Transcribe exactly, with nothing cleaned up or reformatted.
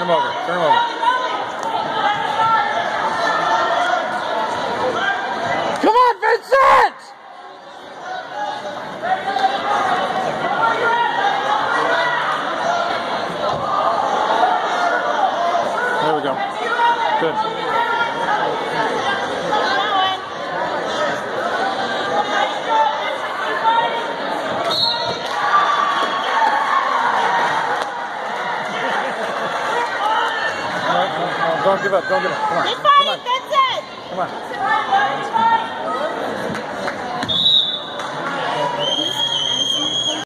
him over. Turn him over. Come on, Vincent! There we go. Good. Don't give up, don't give up. Come on. Keep Come fighting, on. Vincent! Come on.